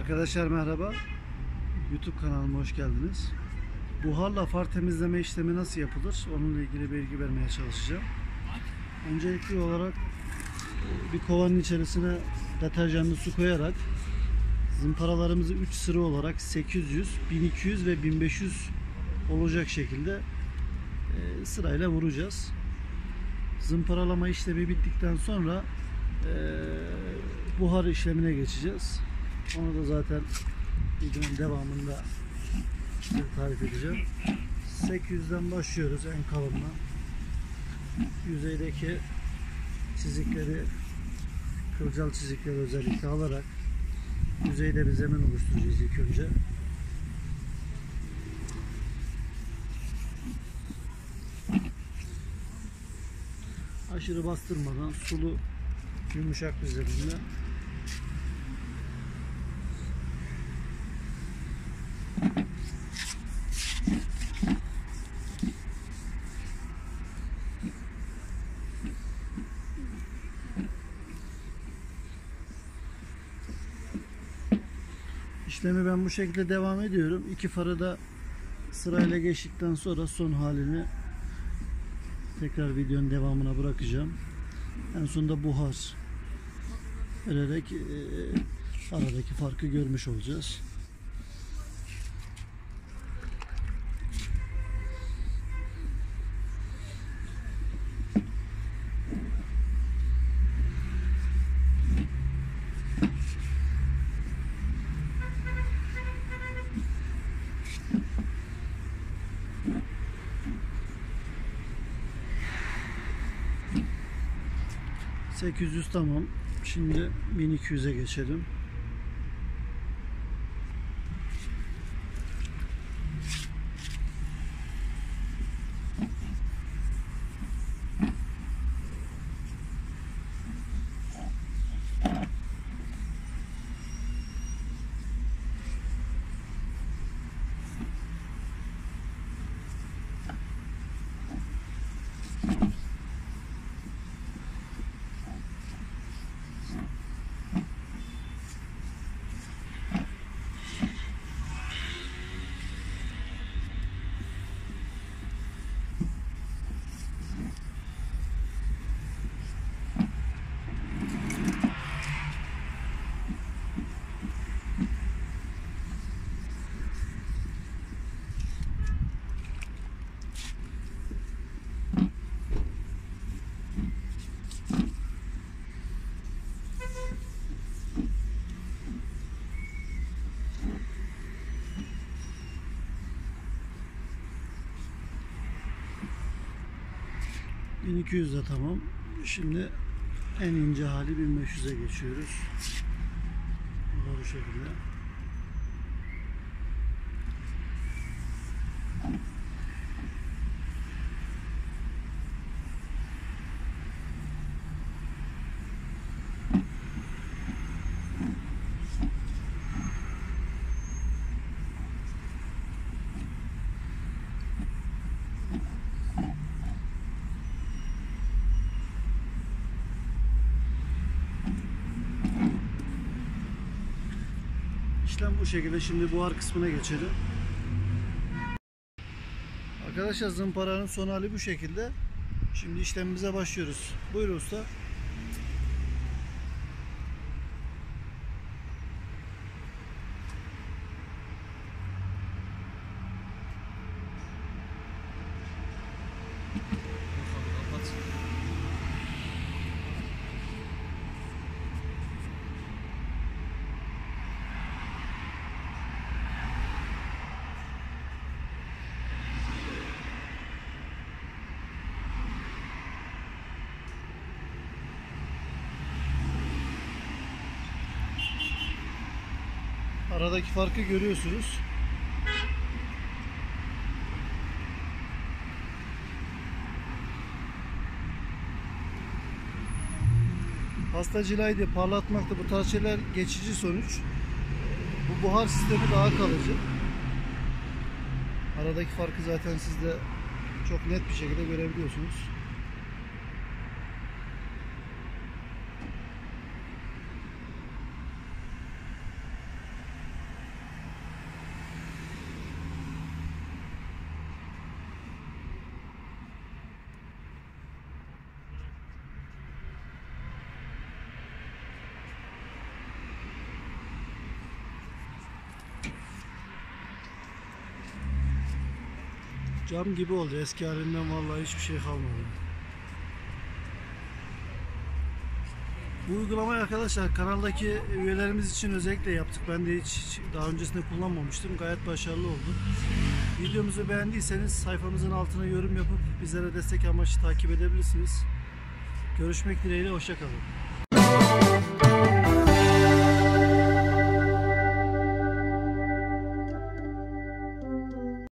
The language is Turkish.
Arkadaşlar merhaba. YouTube kanalıma hoş geldiniz. Buharla far temizleme işlemi nasıl yapılır? Onunla ilgili bilgi vermeye çalışacağım. Öncelikli olarak bir kovanın içerisine deterjanlı su koyarak zımparalarımızı 3 sıra olarak 800, 1200 ve 1500 olacak şekilde sırayla vuracağız. Zımparalama işlemi bittikten sonra buhar işlemine geçeceğiz. Onu da zaten videonun devamında size tarif edeceğim. 800'den başlıyoruz en kalınla. Yüzeydeki çizikleri, kılcal çizikleri özellikle alarak yüzeyde bir zemin oluşturacağız ilk önce. Aşırı bastırmadan sulu, yumuşak bir zeminde. İşlemi ben bu şekilde devam ediyorum. İki farı da sırayla geçtikten sonra son halini tekrar videonun devamına bırakacağım. En sonunda buhar vererek aradaki farkı görmüş olacağız. %800 tamam. Şimdi 1200'e geçelim. %1200 de tamam. Şimdi en ince hali 1500'e geçiyoruz. Bu şekilde. İşlem bu şekilde. Şimdi buhar kısmına geçelim. Arkadaşlar zımparanın son hali bu şekilde. Şimdi işlemimize başlıyoruz. Buyur usta. Aradaki farkı görüyorsunuz. Pasta cilaydı, parlatmakta bu tarz şeyler geçici sonuç. Bu buhar sistemi daha kalıcı. Aradaki farkı zaten siz de çok net bir şekilde görebiliyorsunuz. Cam gibi oldu. Eski halinden vallahi hiçbir şey kalmadı. Bu uygulamayı arkadaşlar kanaldaki üyelerimiz için özellikle yaptık. Ben de hiç daha öncesinde kullanmamıştım. Gayet başarılı oldu. Videomuzu beğendiyseniz sayfamızın altına yorum yapıp bizlere destek amaçlı takip edebilirsiniz. Görüşmek dileğiyle, hoşça kalın.